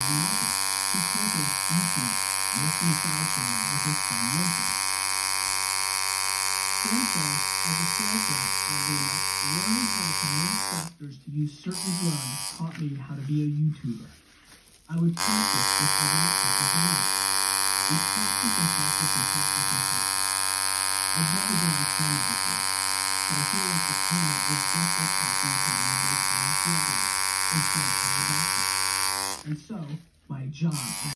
nothing. He started YouTube, mostly side channel with his son Lincoln. Sam says, as a sales rep at Luna, learning how to convince doctors to use certain drugs taught me how to be a YouTuber. I would practice with other representatives. We practice and practice and practice and practice. I've never been on camera before, but I feel like the camera is just like talking to one of those old celebrities in front of the doctor. And so, my job